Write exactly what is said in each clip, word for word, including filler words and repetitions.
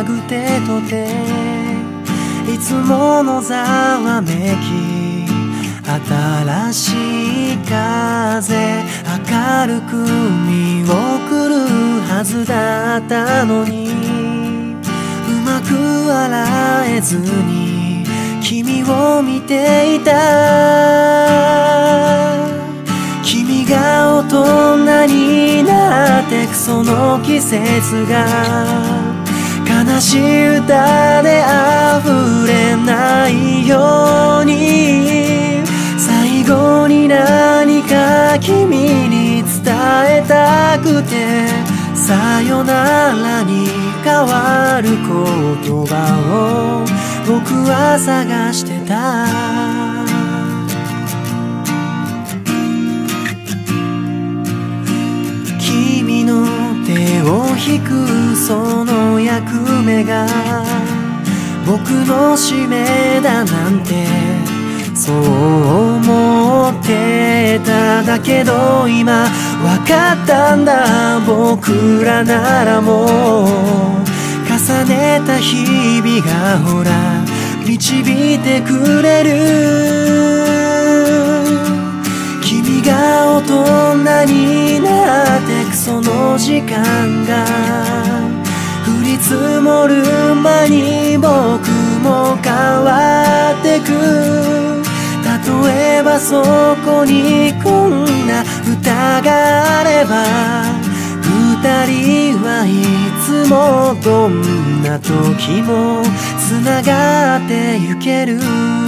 ぐてとていつものざわめき新しい風明るく見送るはずだったのにうまく笑えずに君を見ていた君が大人になってくその季節が悲しい歌で溢れないように最後に何か君に伝えたくてさよならに変わる言葉を僕は探してた君の手を引くその役目が僕の使命だなんてそう思ってただけど今わかったんだ僕らならもう重ねた日々がほら導いてくれる君が大人になってくその時間が降り積もる間に僕も変わってく例えばそこにこんな歌があれば二人はいつもどんな時もつながってゆける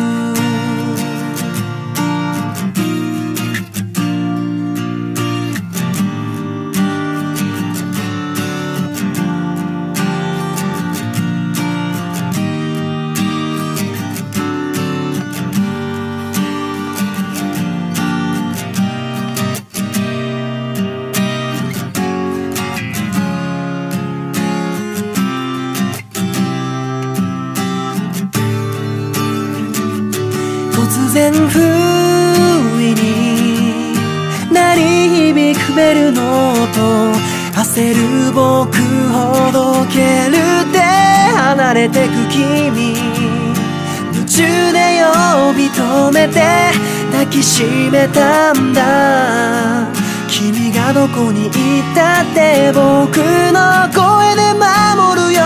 突然不意に鳴り響くベルの音焦る僕ほどけるって離れてく君夢中で呼び止めて抱きしめたんだ君がどこにいたって僕の声で守るよ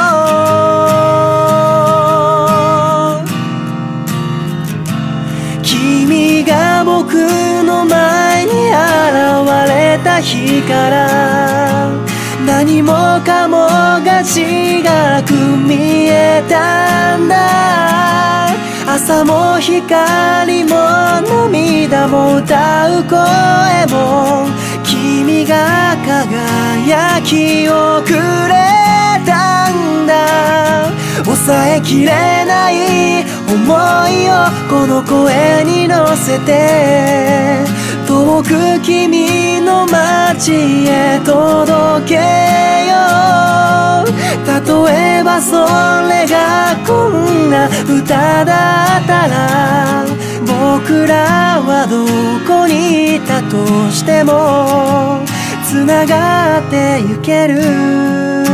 君が僕の前に現れた日から何もかもが違く見えたんだ朝も光も涙も歌う声も君が輝きをくれたんだ抑えきれない思いをこの声に乗せて遠く君の街へ届けよう例えばそれがこんな歌だったら僕らはどこにいたとしてもつながってゆける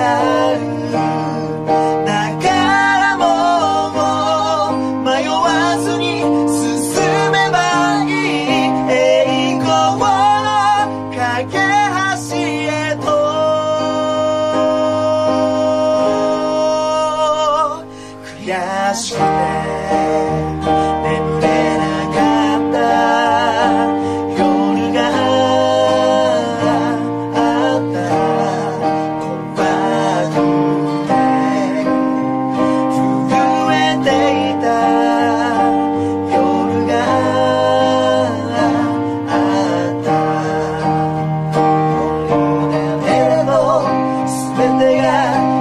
う。だからもう迷わずに進めばいい。栄光の架け橋へと。悔しくて眠れなかった夜があったら怖くて震えていた夜があった。この世でも全てが